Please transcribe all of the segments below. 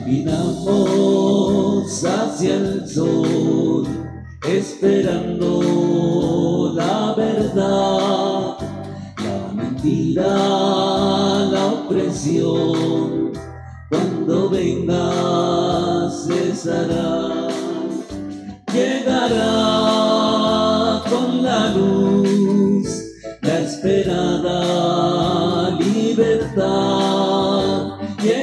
Caminamos hacia el sol, esperando la verdad, la mentira, la opresión. Cuando venga cesará, llegará con la luz, la esperada libertad.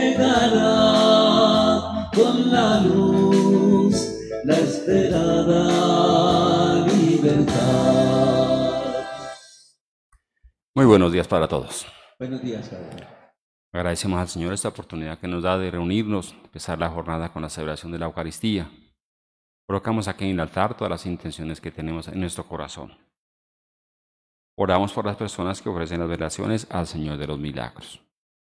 Llegará con la luz, la esperada libertad. Muy buenos días para todos. Buenos días, Padre. Agradecemos al Señor esta oportunidad que nos da de reunirnos, empezar la jornada con la celebración de la Eucaristía. Colocamos aquí en el altar todas las intenciones que tenemos en nuestro corazón. Oramos por las personas que ofrecen las velaciones al Señor de los Milagros.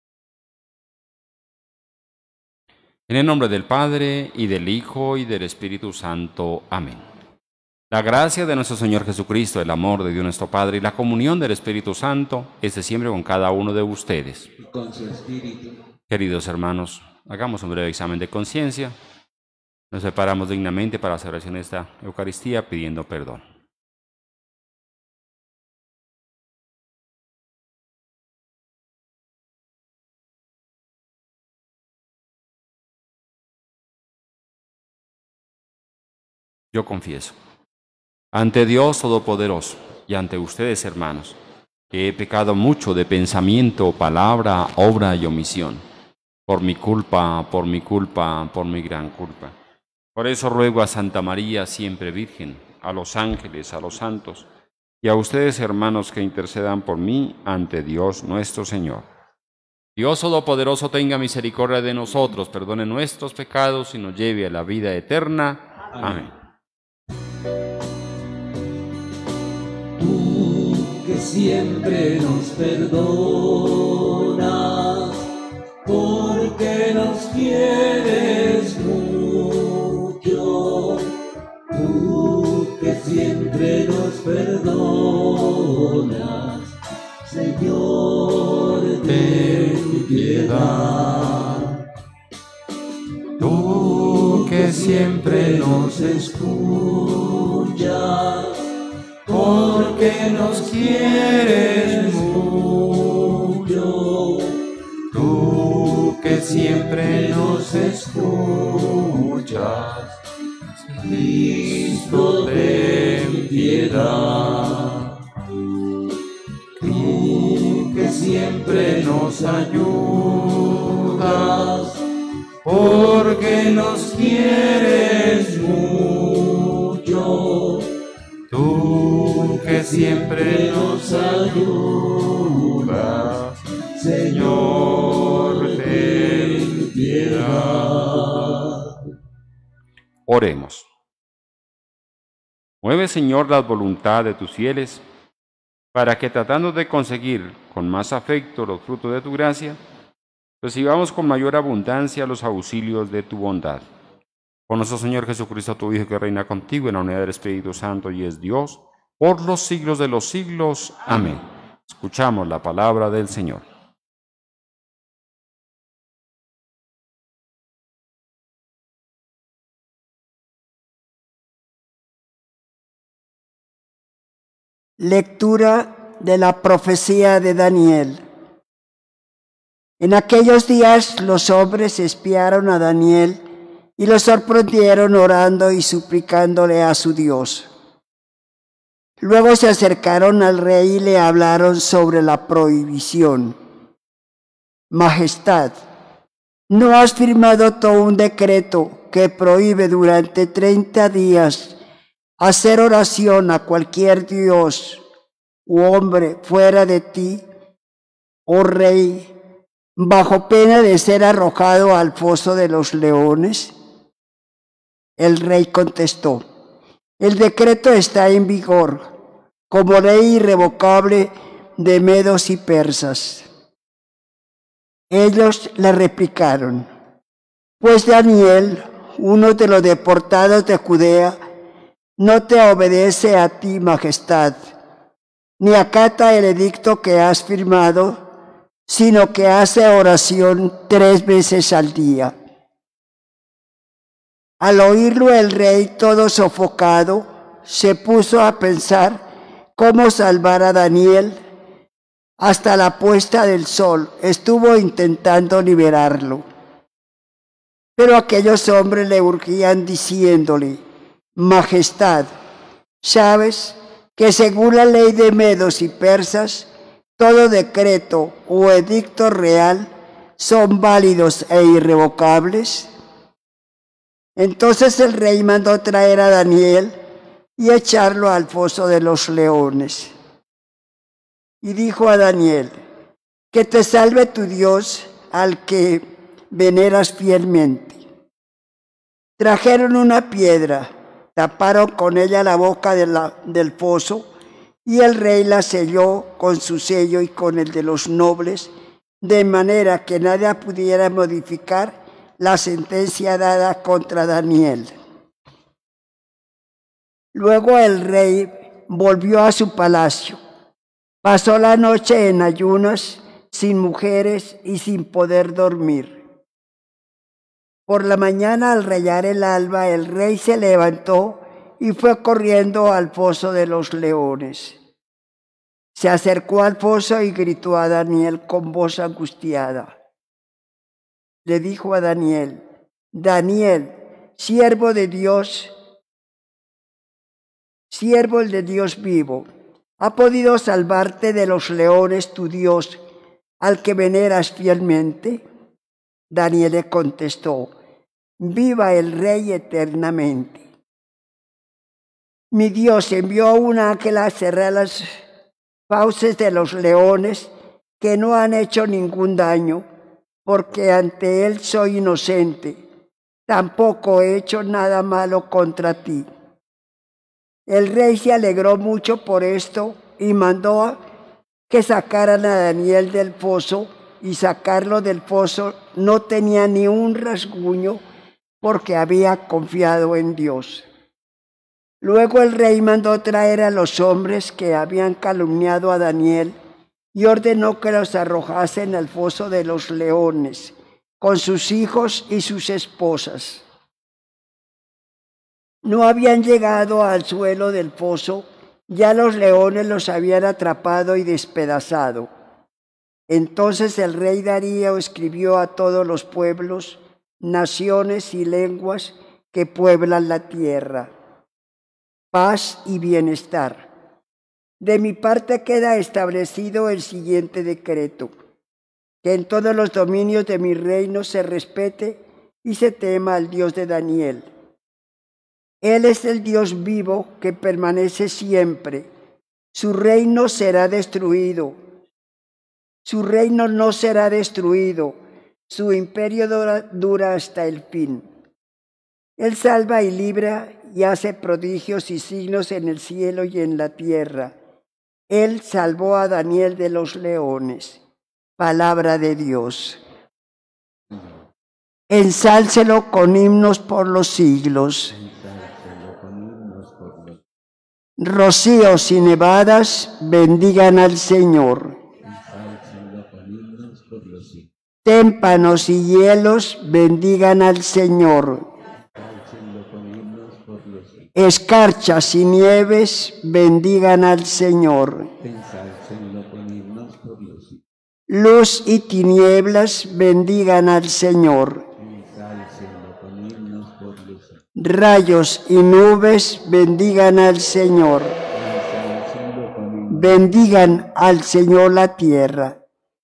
En el nombre del Padre, y del Hijo, y del Espíritu Santo. Amén. La gracia de nuestro Señor Jesucristo, el amor de Dios nuestro Padre y la comunión del Espíritu Santo esté siempre con cada uno de ustedes. Y con su espíritu. Queridos hermanos, hagamos un breve examen de conciencia. Nos preparamos dignamente para la celebración de esta Eucaristía pidiendo perdón. Yo confieso ante Dios Todopoderoso y ante ustedes, hermanos, que he pecado mucho de pensamiento, palabra, obra y omisión, por mi culpa, por mi gran culpa. Por eso ruego a Santa María, siempre Virgen, a los ángeles, a los santos, y a ustedes, hermanos, que intercedan por mí ante Dios nuestro Señor. Dios Todopoderoso tenga misericordia de nosotros, perdone nuestros pecados y nos lleve a la vida eterna. Amén. Tú que siempre nos perdonas, porque nos quieres mucho. Tú que siempre nos perdonas, Señor, ten piedad. Tú que siempre nos escuchas, porque nos quieres mucho. Tú que siempre nos escuchas, Cristo, ten piedad. Tú que siempre nos ayudas, porque nos quieres mucho. Tú que siempre nos ayudas, Señor, ten piedad. Oremos. Mueve, Señor, la voluntad de tus fieles, para que, tratando de conseguir con más afecto los frutos de tu gracia, recibamos con mayor abundancia los auxilios de tu bondad. Por nuestro Señor Jesucristo, tu Hijo, que reina contigo en la unidad del Espíritu Santo y es Dios, por los siglos de los siglos. Amén. Escuchamos la palabra del Señor. Lectura de la profecía de Daniel. En aquellos días los hombres espiaron a Daniel y lo sorprendieron orando y suplicándole a su Dios. Luego se acercaron al rey y le hablaron sobre la prohibición. Majestad, ¿no has firmado todo un decreto que prohíbe durante 30 días hacer oración a cualquier dios u hombre fuera de ti, oh rey, bajo pena de ser arrojado al foso de los leones? El rey contestó: el decreto está en vigor como ley irrevocable de medos y persas. Ellos le replicaron: pues Daniel, uno de los deportados de Judea, no te obedece a ti, majestad, ni acata el edicto que has firmado, sino que hace oración 3 veces al día. Al oírlo el rey, todo sofocado, se puso a pensar cómo salvar a Daniel. Hasta la puesta del sol estuvo intentando liberarlo. Pero aquellos hombres le urgían diciéndole: Majestad, ¿sabes que según la ley de medos y persas, todo decreto o edicto real son válidos e irrevocables? Entonces el rey mandó traer a Daniel y echarlo al foso de los leones. Y dijo a Daniel: que te salve tu Dios, al que veneras fielmente. Trajeron una piedra, taparon con ella la boca del foso, y el rey la selló con su sello y con el de los nobles, de manera que nadie pudiera modificar la sentencia dada contra Daniel. Luego el rey volvió a su palacio. Pasó la noche en ayunas, sin mujeres y sin poder dormir. Por la mañana, al rayar el alba, el rey se levantó y fue corriendo al foso de los leones. Se acercó al foso y gritó a Daniel con voz angustiada. Le dijo a Daniel: Daniel, siervo de Dios vivo, ¿ha podido salvarte de los leones tu Dios, al que veneras fielmente? Daniel le contestó: viva el Rey eternamente. Mi Dios envió a un ángel a cerrar las fauces de los leones, que no han hecho ningún daño, porque ante él soy inocente. Tampoco he hecho nada malo contra ti. El rey se alegró mucho por esto y mandó que sacaran a Daniel del foso, y sacarlo del foso no tenía ni un rasguño, porque había confiado en Dios. Luego el rey mandó traer a los hombres que habían calumniado a Daniel y ordenó que los arrojasen al foso de los leones, con sus hijos y sus esposas. No habían llegado al suelo del foso, ya los leones los habían atrapado y despedazado. Entonces el rey Darío escribió a todos los pueblos, naciones y lenguas que pueblan la tierra: paz y bienestar. De mi parte queda establecido el siguiente decreto: que en todos los dominios de mi reino se respete y se tema al Dios de Daniel. Él es el Dios vivo que permanece siempre. Su reino será destruido. Su reino no será destruido. Su imperio dura hasta el fin. Él salva y libra y hace prodigios y signos en el cielo y en la tierra. Él salvó a Daniel de los leones. Palabra de Dios. Ensálcelo con himnos por los siglos. Rocíos y nevadas bendigan al Señor. Témpanos y hielos bendigan al Señor. Escarchas y nieves bendigan al Señor. Luz y tinieblas bendigan al Señor. Rayos y nubes bendigan al Señor. Bendigan al Señor la tierra.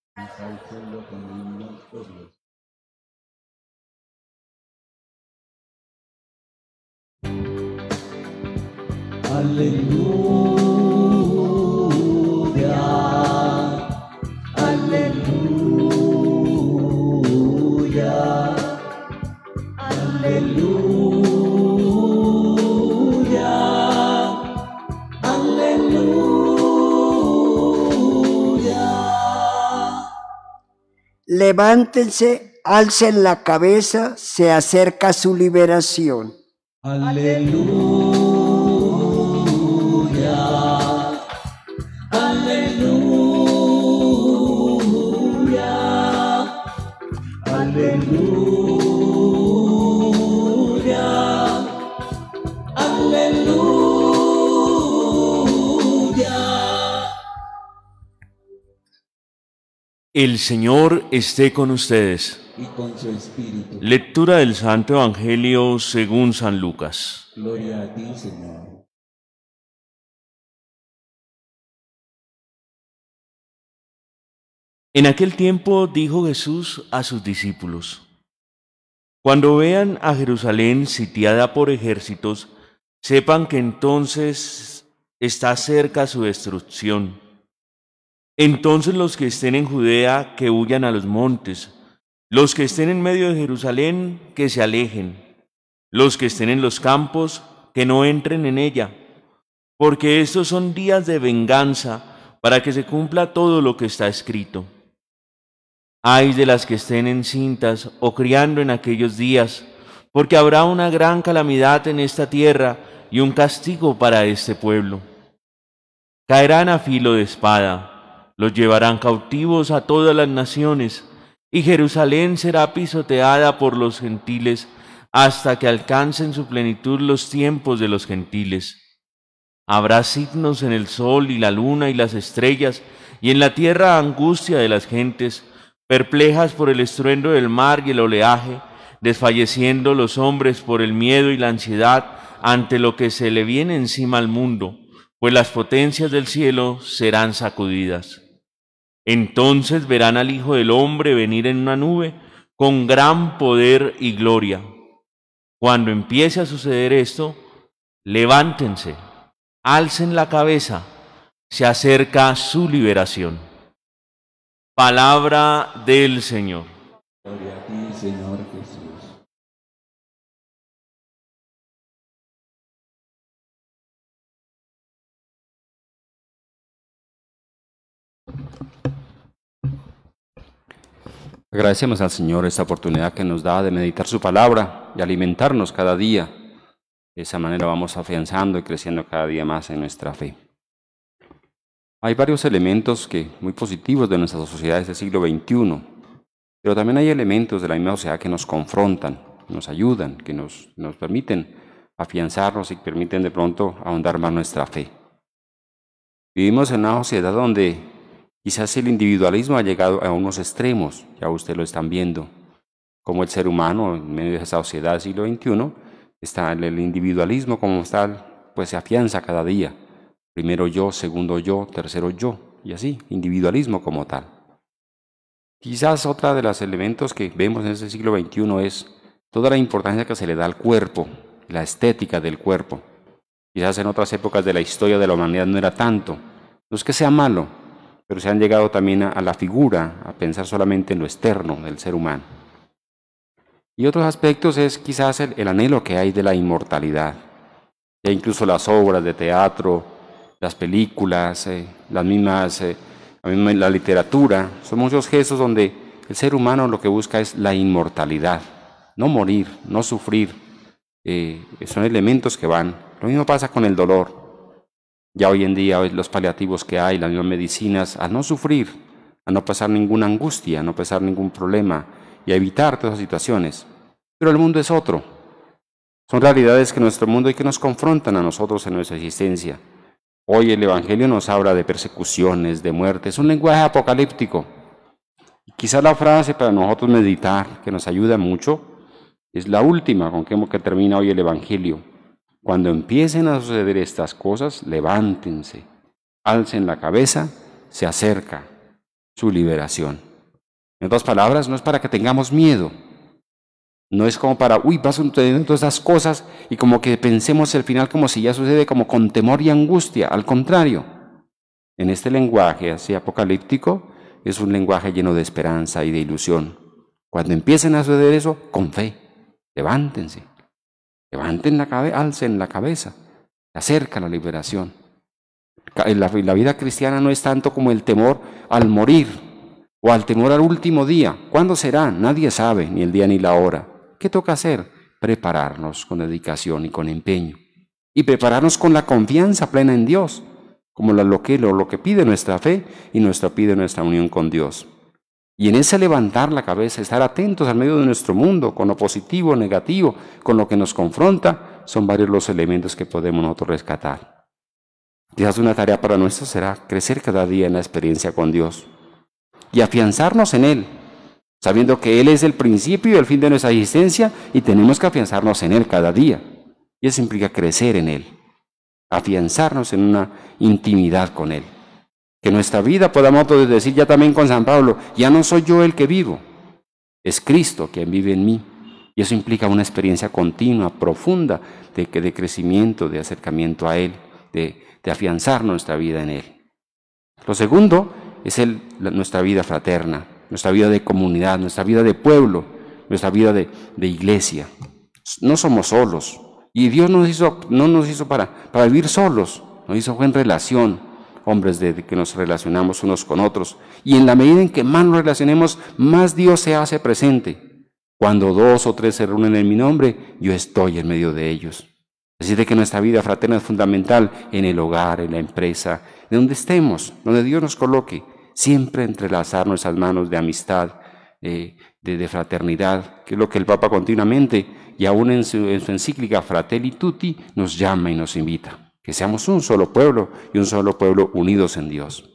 Aleluya, aleluya, aleluya, aleluya. Levántense, alcen la cabeza, se acerca su liberación. Aleluya, aleluya, aleluya. El Señor esté con ustedes. y con su espíritu. Lectura del Santo Evangelio según San Lucas. Gloria a ti, Señor. En aquel tiempo dijo Jesús a sus discípulos: Cuando vean a Jerusalén sitiada por ejércitos, sepan que entonces está cerca su destrucción. Entonces los que estén en Judea, que huyan a los montes; los que estén en medio de Jerusalén, que se alejen; los que estén en los campos, que no entren en ella, porque estos son días de venganza, para que se cumpla todo lo que está escrito. Ay de las que estén encintas o criando en aquellos días, porque habrá una gran calamidad en esta tierra y un castigo para este pueblo. Caerán a filo de espada, los llevarán cautivos a todas las naciones, y Jerusalén será pisoteada por los gentiles hasta que alcancen su plenitud los tiempos de los gentiles. Habrá signos en el sol y la luna y las estrellas, y en la tierra angustia de las gentes, perplejas por el estruendo del mar y el oleaje, desfalleciendo los hombres por el miedo y la ansiedad ante lo que se le viene encima al mundo, pues las potencias del cielo serán sacudidas. Entonces verán al Hijo del Hombre venir en una nube con gran poder y gloria. Cuando empiece a suceder esto, levántense, alcen la cabeza, se acerca su liberación. Palabra del Señor. Gloria a ti, Señor Jesús. Agradecemos al Señor esta oportunidad que nos da de meditar su palabra y alimentarnos cada día. De esa manera vamos afianzando y creciendo cada día más en nuestra fe. Hay varios elementos muy positivos de nuestra sociedad del siglo XXI, pero también hay elementos de la misma sociedad que nos confrontan, nos ayudan, que nos permiten afianzarnos y permiten de pronto ahondar más nuestra fe. Vivimos en una sociedad donde quizás el individualismo ha llegado a unos extremos, ya ustedes lo están viendo, como el ser humano en medio de esa sociedad del siglo XXI, está el individualismo como tal, pues se afianza cada día. Primero yo, segundo yo, tercero yo, y así, individualismo como tal. Quizás otra de los elementos que vemos en este siglo XXI es toda la importancia que se le da al cuerpo, la estética del cuerpo. Quizás en otras épocas de la historia de la humanidad no era tanto. No es que sea malo, pero se han llegado también a la figura, a pensar solamente en lo externo del ser humano. Y otros aspectos es quizás el anhelo que hay de la inmortalidad. Ya incluso las obras de teatro, las películas, la literatura, son muchos gestos donde el ser humano lo que busca es la inmortalidad, no morir, no sufrir. Son elementos que van. Lo mismo pasa con el dolor. Ya hoy en día los paliativos que hay, las mismas medicinas, a no sufrir, a no pasar ninguna angustia, a no pasar ningún problema y a evitar todas esas situaciones. Pero el mundo es otro. Son realidades que en nuestro mundo y que nos confrontan a nosotros en nuestra existencia. Hoy el Evangelio nos habla de persecuciones, de muerte. Es un lenguaje apocalíptico. Y quizás la frase para nosotros meditar, que nos ayuda mucho, es la última con que termina hoy el Evangelio. Cuando empiecen a suceder estas cosas, levántense, alcen la cabeza, se acerca su liberación. En otras palabras, no es para que tengamos miedo. No es como para, pasan sucediendo todas estas cosas y como que pensemos el final como si ya sucede como con temor y angustia. Al contrario, en este lenguaje así apocalíptico es un lenguaje lleno de esperanza y de ilusión. Cuando empiecen a suceder eso, con fe, levántense, levanten la cabeza, alcen la cabeza, se acerca la liberación. La vida cristiana no es tanto como el temor al morir o al temor al último día. ¿Cuándo será? Nadie sabe, ni el día ni la hora. ¿Qué toca hacer? Prepararnos con dedicación y con empeño. Y prepararnos con la confianza plena en Dios, como lo que pide nuestra fe y pide nuestra unión con Dios. Y en ese levantar la cabeza, estar atentos al medio de nuestro mundo, con lo positivo, negativo, con lo que nos confronta, son varios los elementos que podemos nosotros rescatar. Quizás una tarea para nosotros será crecer cada día en la experiencia con Dios. y afianzarnos en Él, sabiendo que Él es el principio y el fin de nuestra existencia y tenemos que afianzarnos en Él cada día. Y eso implica crecer en Él, afianzarnos en una intimidad con Él. Que nuestra vida podamos decir ya también con San Pablo, ya no soy yo el que vivo, es Cristo quien vive en mí. Y eso implica una experiencia continua, profunda, de crecimiento, de acercamiento a Él, de afianzar nuestra vida en Él. Lo segundo es nuestra vida fraterna, nuestra vida de comunidad, nuestra vida de pueblo, nuestra vida de iglesia. No somos solos. Y Dios no nos hizo para vivir solos, nos hizo en relación, hombres que nos relacionamos unos con otros. Y en la medida en que más nos relacionemos, más Dios se hace presente. Cuando 2 o 3 se reúnen en mi nombre, yo estoy en medio de ellos. Así de que nuestra vida fraterna es fundamental en el hogar, en la empresa, de donde estemos, donde Dios nos coloque. Siempre entrelazar nuestras manos de amistad, de fraternidad, que es lo que el Papa continuamente, y aún en su encíclica Fratelli Tutti, nos llama y nos invita. Que seamos un solo pueblo y un solo pueblo unidos en Dios.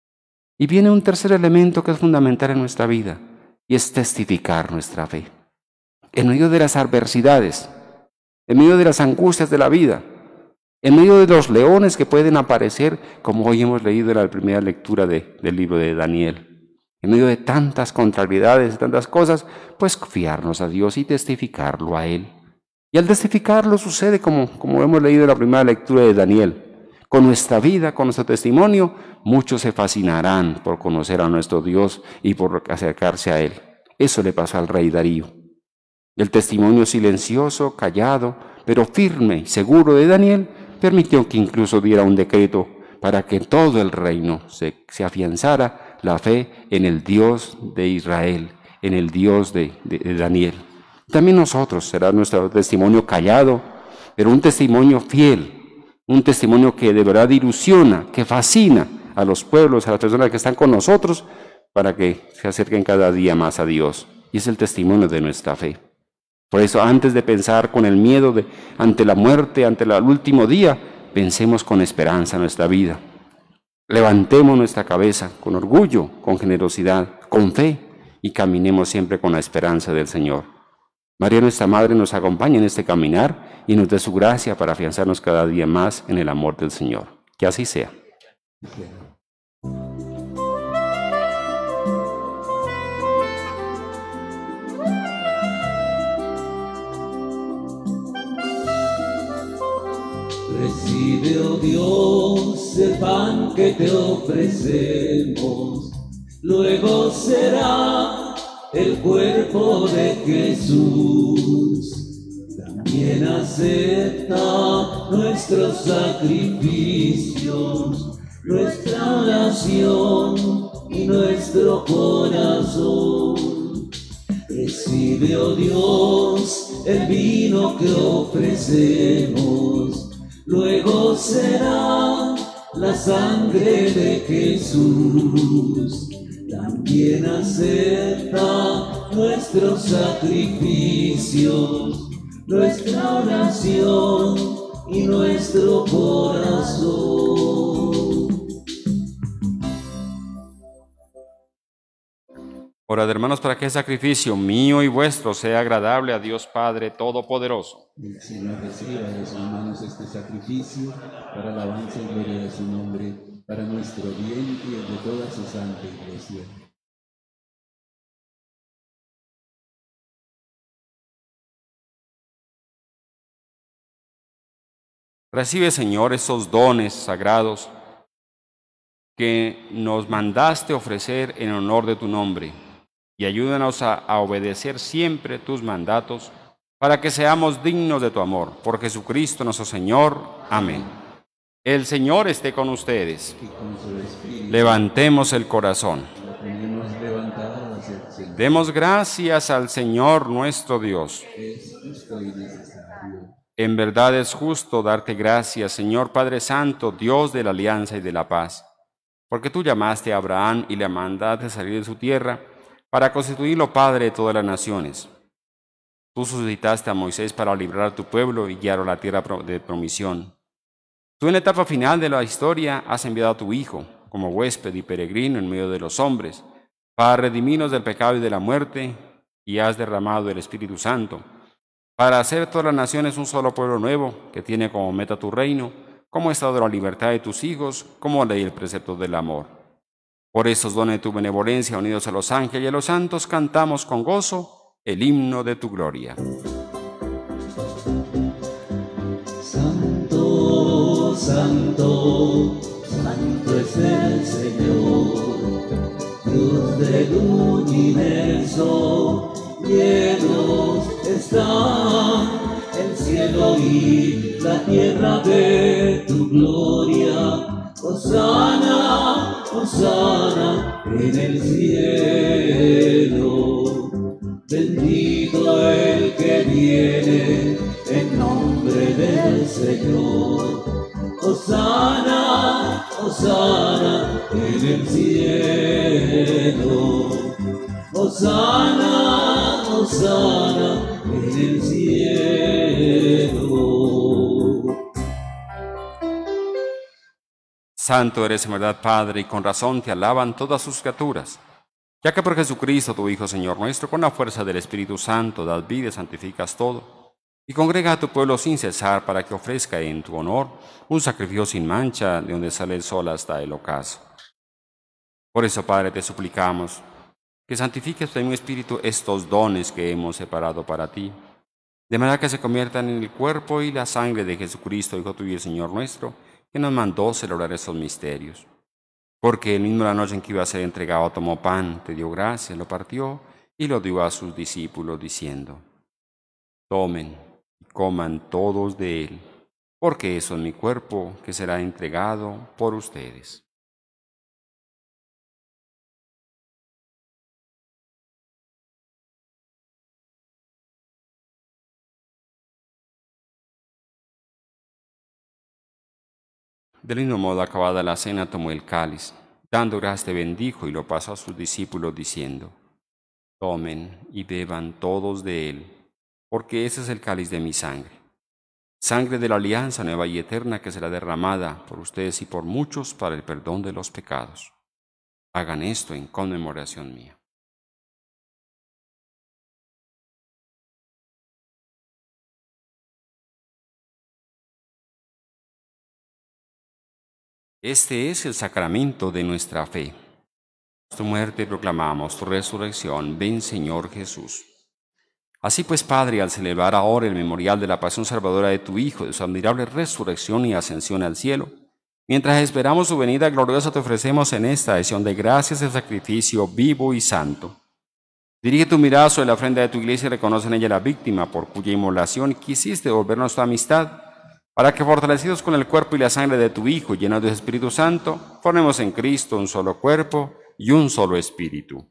Y viene un tercer elemento que es fundamental en nuestra vida, y es testificar nuestra fe. En medio de las adversidades, en medio de las angustias de la vida, en medio de los leones que pueden aparecer, como hoy hemos leído en la primera lectura del libro de Daniel. En medio de tantas contrariedades, de tantas cosas, pues fiarnos a Dios y testificarlo a Él. Y al testificarlo sucede como hemos leído en la primera lectura de Daniel. Con nuestra vida, con nuestro testimonio, muchos se fascinarán por conocer a nuestro Dios y por acercarse a Él. Eso le pasó al rey Darío. El testimonio silencioso, callado, pero firme y seguro de Daniel permitió que incluso diera un decreto para que todo el reino se afianzara la fe en el Dios de Israel, en el Dios de Daniel. También nosotros será nuestro testimonio callado, pero un testimonio fiel, un testimonio que de verdad ilusiona, que fascina a los pueblos, a las personas que están con nosotros, para que se acerquen cada día más a Dios. Y es el testimonio de nuestra fe. Por eso, antes de pensar con el miedo ante la muerte, ante el último día, pensemos con esperanza en nuestra vida. Levantemos nuestra cabeza con orgullo, con generosidad, con fe, y caminemos siempre con la esperanza del Señor. María, nuestra Madre, nos acompaña en este caminar y nos dé su gracia para afianzarnos cada día más en el amor del Señor. Que así sea. Recibe, oh Dios, el pan que te ofrecemos, luego será el cuerpo de Jesús. También acepta nuestros sacrificios, nuestra oración y nuestro corazón. Recibe, oh Dios, el vino que ofrecemos, luego será la sangre de Jesús. También acepta nuestros sacrificios, nuestra oración y nuestro corazón. Orad, hermanos, para que el sacrificio mío y vuestro sea agradable a Dios Padre Todopoderoso. El Señor reciba de sus manos este sacrificio para alabanza y gloria de su nombre, para nuestro bien y el de toda su santa Iglesia. Recibe, Señor, esos dones sagrados que nos mandaste ofrecer en honor de tu nombre, y ayúdanos a obedecer siempre tus mandatos, para que seamos dignos de tu amor. Por Jesucristo nuestro Señor. Amén. El Señor esté con ustedes. Y con su espíritu, Levantemos el corazón. lo tenemos levantado hacia el Señor. Demos gracias al Señor nuestro Dios. Es justo y necesario. En verdad es justo darte gracias, Señor Padre Santo, Dios de la alianza y de la paz, porque tú llamaste a Abraham y le mandaste salir de su tierra para constituirlo Padre de todas las naciones. Tú suscitaste a Moisés para librar a tu pueblo y guiarlo a la tierra de promisión. Tú en la etapa final de la historia has enviado a tu Hijo como huésped y peregrino en medio de los hombres, para redimirnos del pecado y de la muerte, y has derramado el Espíritu Santo, para hacer todas las naciones un solo pueblo nuevo, que tiene como meta tu reino, como estado de la libertad de tus hijos, como ley el precepto del amor. Por esos dones de tu benevolencia, unidos a los ángeles y a los santos, cantamos con gozo el himno de tu gloria. Santo, santo, santo es el Señor, Dios del universo, llenos están el cielo y la tierra de tu gloria. Hosana, hosana en el cielo. Bendito el que viene en nombre del Señor. Hosana, hosana en el cielo. Hosana, hosana en el cielo. Santo eres en verdad, Padre, y con razón te alaban todas sus criaturas, ya que por Jesucristo, tu Hijo, Señor nuestro, con la fuerza del Espíritu Santo, das vida y santificas todo, y congrega a tu pueblo sin cesar para que ofrezca en tu honor un sacrificio sin mancha, de donde sale el sol hasta el ocaso. Por eso, Padre, te suplicamos que santifiques en un espíritu estos dones que hemos separado para ti, de manera que se conviertan en el cuerpo y la sangre de Jesucristo, Hijo tuyo y Señor nuestro, que nos mandó celebrar estos misterios. Porque el mismo la noche en que iba a ser entregado tomó pan, te dio gracias, lo partió y lo dio a sus discípulos, diciendo: tomen y coman todos de él, porque eso es mi cuerpo que será entregado por ustedes. Del mismo modo, acabada la cena, tomó el cáliz, dando gracias te bendijo y lo pasó a sus discípulos, diciendo: tomen y beban todos de él, porque ese es el cáliz de mi sangre, sangre de la alianza nueva y eterna, que será derramada por ustedes y por muchos para el perdón de los pecados. Hagan esto en conmemoración mía. Este es el sacramento de nuestra fe. Tu muerte proclamamos, tu resurrección. Ven, Señor Jesús. Así pues, Padre, al celebrar ahora el memorial de la pasión salvadora de tu Hijo, de su admirable resurrección y ascensión al cielo, mientras esperamos su venida gloriosa, te ofrecemos en esta acción de gracias el sacrificio vivo y santo. Dirige tu mirada sobre la ofrenda de tu iglesia y reconoce en ella la víctima por cuya inmolación quisiste devolvernos tu amistad, para que, fortalecidos con el cuerpo y la sangre de tu Hijo, llenos de Espíritu Santo, formemos en Cristo un solo cuerpo y un solo espíritu.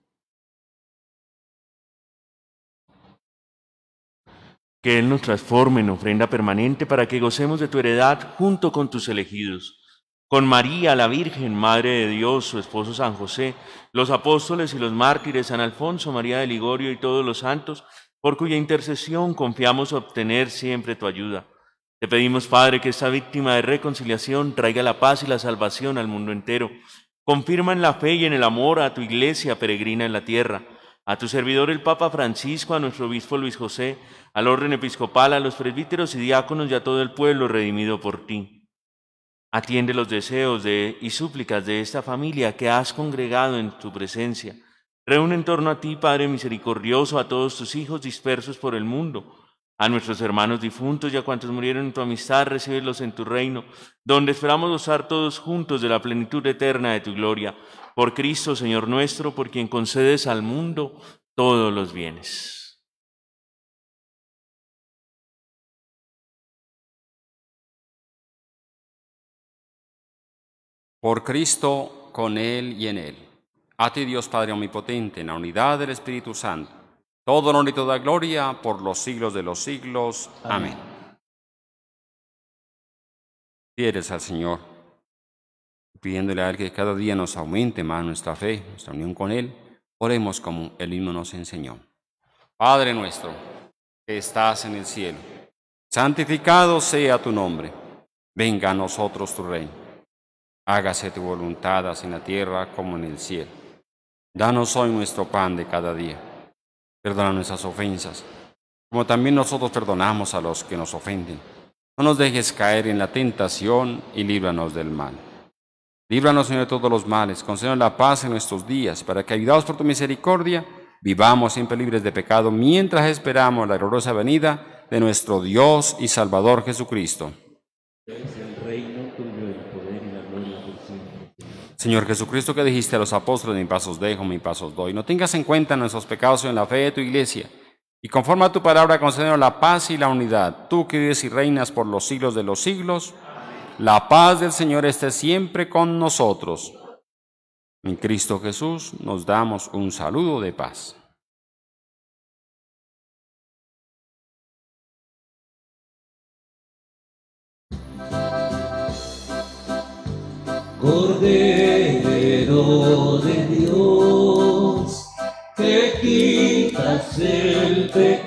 Que Él nos transforme en ofrenda permanente para que gocemos de tu heredad junto con tus elegidos. Con María, la Virgen, Madre de Dios, su esposo San José, los apóstoles y los mártires, San Alfonso, María de Ligorio y todos los santos, por cuya intercesión confiamos obtener siempre tu ayuda. Te pedimos, Padre, que esta víctima de reconciliación traiga la paz y la salvación al mundo entero. Confirma en la fe y en el amor a tu iglesia peregrina en la tierra, a tu servidor el Papa Francisco, a nuestro obispo Luis José, al orden episcopal, a los presbíteros y diáconos y a todo el pueblo redimido por ti. Atiende los deseos y súplicas de esta familia que has congregado en tu presencia. Reúne en torno a ti, Padre misericordioso, a todos tus hijos dispersos por el mundo, a nuestros hermanos difuntos y a cuantos murieron en tu amistad, recíbelos en tu reino, donde esperamos gozar todos juntos de la plenitud eterna de tu gloria. Por Cristo, Señor nuestro, por quien concedes al mundo todos los bienes. Por Cristo, con Él y en Él. A ti, Dios Padre omnipotente, en la unidad del Espíritu Santo, todo honor y toda gloria por los siglos de los siglos. Amén. Fieles al Señor, pidiéndole a Él que cada día nos aumente más nuestra fe, nuestra unión con Él, oremos como Él mismo nos enseñó. Padre nuestro, que estás en el cielo, santificado sea tu nombre. Venga a nosotros tu reino. Hágase tu voluntad, así en la tierra como en el cielo. Danos hoy nuestro pan de cada día. Perdona nuestras ofensas, como también nosotros perdonamos a los que nos ofenden. No nos dejes caer en la tentación y líbranos del mal. Líbranos, Señor, de todos los males, concédenos la paz en nuestros días, para que, ayudados por tu misericordia, vivamos siempre libres de pecado, mientras esperamos la gloriosa venida de nuestro Dios y Salvador Jesucristo. Es el reino tuyo, el poder y la gloria por siempre. Señor Jesucristo, que dijiste a los apóstoles: mis pasos dejo, mis pasos doy. No tengas en cuenta nuestros pecados en la fe de tu iglesia, y conforme a tu palabra concédenos la paz y la unidad. Tú que vives y reinas por los siglos de los siglos, la paz del Señor esté siempre con nosotros. En Cristo Jesús nos damos un saludo de paz. Cordero de Dios, que quitas el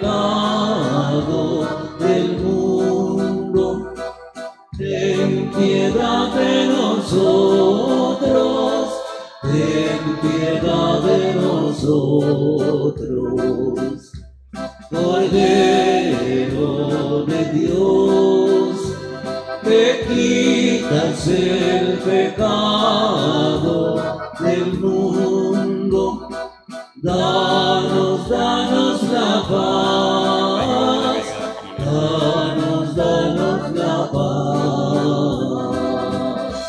pecado del mundo, ten piedad de nosotros, ten piedad de nosotros. Cordero de Dios, que quitas el pecado del mundo, danos, danos la paz, danos, danos la paz.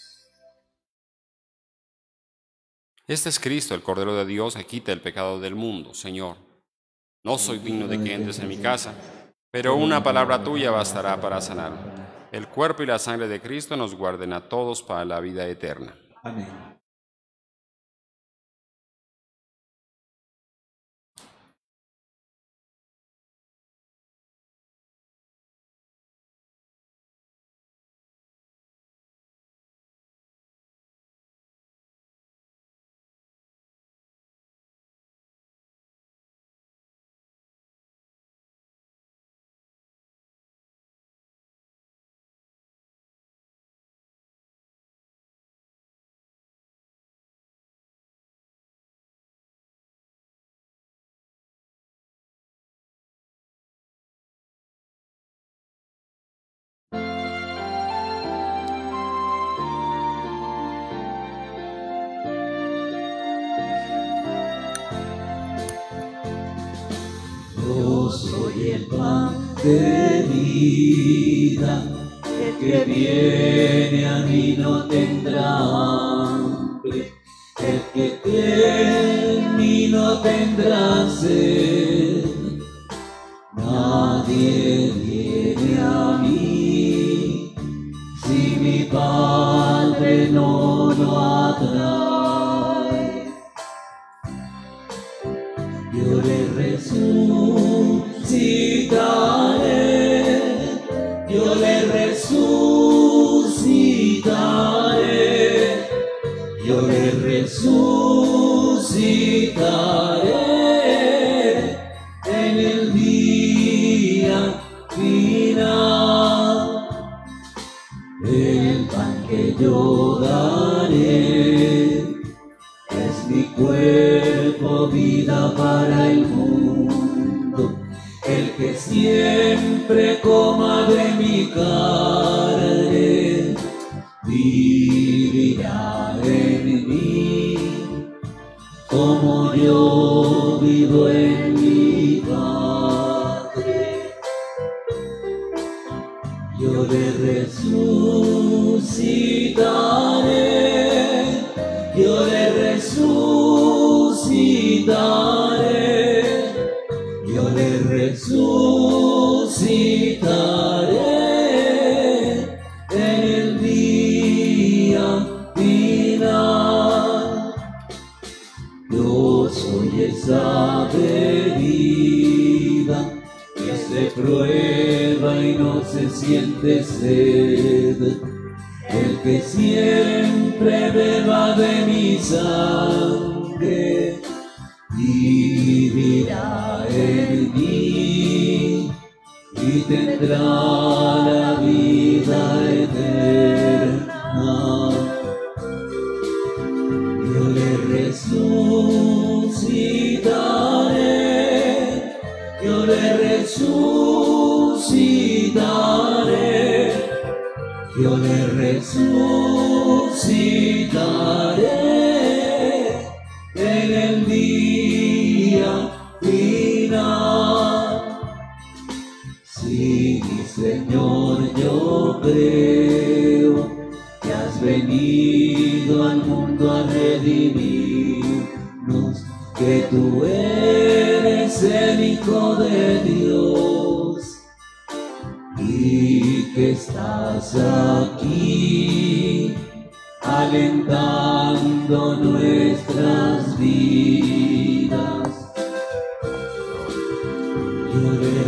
Este es Cristo, el Cordero de Dios, que quita el pecado del mundo. Señor, no soy digno de que entres en mi casa, pero una palabra tuya bastará para sanarme. El cuerpo y la sangre de Cristo nos guarden a todos para la vida eterna. Amén. Yo soy el pan de vida, el que viene a mí no tendrá hambre, el que cree en mí no tendrá sed. Nadie viene a mí si mi Padre no lo atrae. Yo le resucitaré, yo le resucitaré, yo le resucitaré en el día final. El pan que yo daré es mi cuerpo, vida para el mundo. El que siempre coma de mi carne vivirá en mí, como yo vivo en mi Padre. Yo le resucitaré, yo le resucitaré, yo le resucitaré en el día final. Yo soy esa bebida que se prueba y no se siente sed. El que siempre beba de mi sangre vivirá en mí y tendrá la vida eterna. Yo le resucitaré, resucitaré, yo le resucitaré en el día final. Sí, mi Señor, yo creo que has venido al mundo a redimirnos, que tú eres el Hijo de Dios y que estás aquí alentando nuestras vidas. Yo le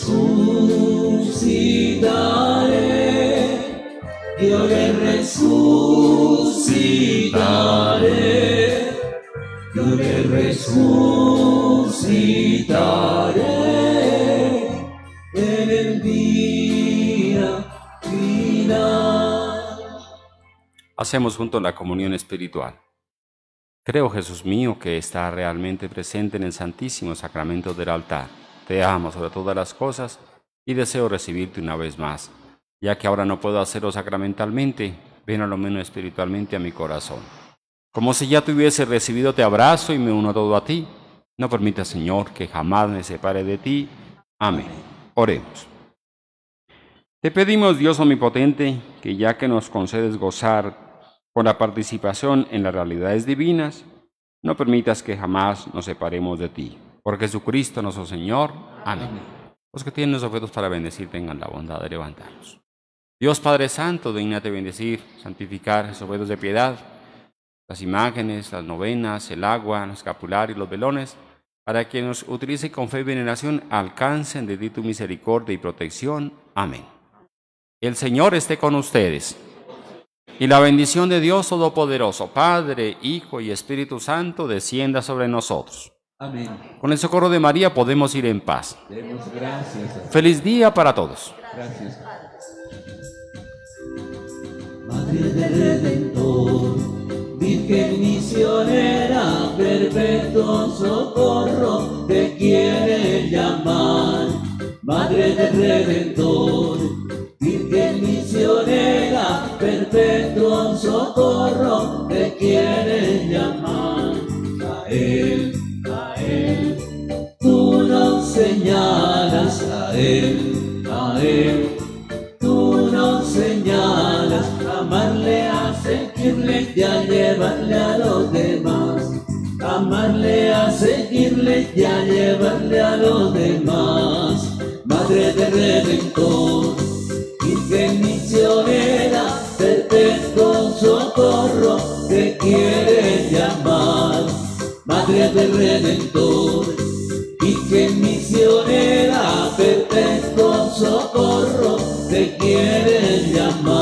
resucitaré, yo le resucitaré, yo le resucitaré en el día final. Hacemos juntos la comunión espiritual. Creo, Jesús mío, que está realmente presente en el Santísimo Sacramento del altar. Te amo sobre todas las cosas y deseo recibirte una vez más. Ya que ahora no puedo hacerlo sacramentalmente, ven a lo menos espiritualmente a mi corazón. Como si ya te hubiese recibido, te abrazo y me uno todo a ti. No permita, Señor, que jamás me separe de ti. Amén. Oremos. Te pedimos, Dios omnipotente, que ya que nos concedes gozar con la participación en las realidades divinas, no permitas que jamás nos separemos de ti. Por Jesucristo nuestro Señor. Amén. Los que tienen los objetos para bendecir tengan la bondad de levantarlos. Dios Padre Santo, dígnate bendecir, santificar esos objetos de piedad, las imágenes, las novenas, el agua, los escapularios, los velones, para que nos utilice con fe y veneración, alcancen de ti tu misericordia y protección. Amén. El Señor esté con ustedes. Y la bendición de Dios Todopoderoso, Padre, Hijo y Espíritu Santo, descienda sobre nosotros. Amén. Con el socorro de María podemos ir en paz. Demos gracias a Dios. Feliz día para todos. Gracias. Madre del Redentor, Virgen misionera, perpetuo socorro, te quiere llamar. Madre del Redentor, Virgen misionera, perpetuo socorro, te quiere llamar. A él, tú nos señalas, a él, tú nos señalas, amarle, a seguirle y a llevarle a los demás. Amarle, a seguirle y a llevarle a los demás. Madre del Redentor, Virgen misionera, perpetuo socorro, te quiere llamar. Madre del Redentor, Virgen misionera, perpetuo socorro, te quiere llamar.